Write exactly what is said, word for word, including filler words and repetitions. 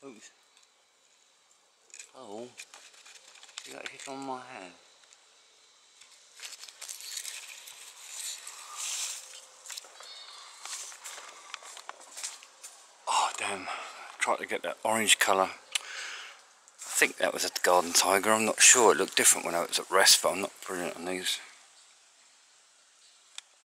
Oops. Oh, you got a kick on my hand. Oh damn, tried to get that orange colour. I think that was a garden tiger, I'm not sure, it looked different when I was at rest, but I'm not brilliant on these.